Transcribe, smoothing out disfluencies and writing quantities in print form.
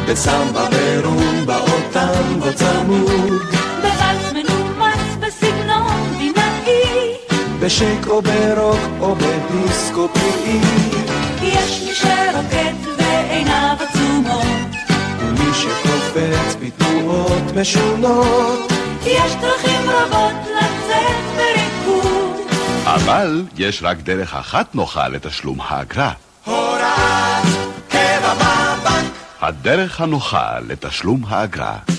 בסמבה ורומבה או טנגו צמוד, בוואלס מנומס בסגנון בינאי, בשייק או ברוק או בדיסקו פלאי. יש מי שרוקט ועיניו עצומות, ומי שקופץ בתנועות משונות. יש דרכים רבות לצאת בריקוד, אבל יש רק דרך אחת נוחה לתשלום האגרה. הוראת קבע בבנק. הדרך הנוחה לתשלום האגרה.